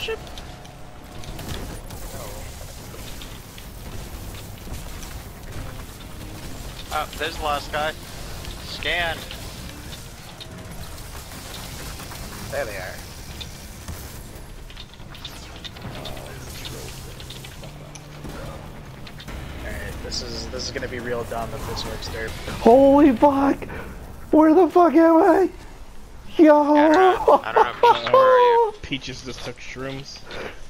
ship? Oh, there's the last guy. Scan. There they are. Alright, this is gonna be real dumb if this works there. Holy fuck! Where the fuck am I? Yo! I don't know, Peaches, where are you? Peaches just took shrooms.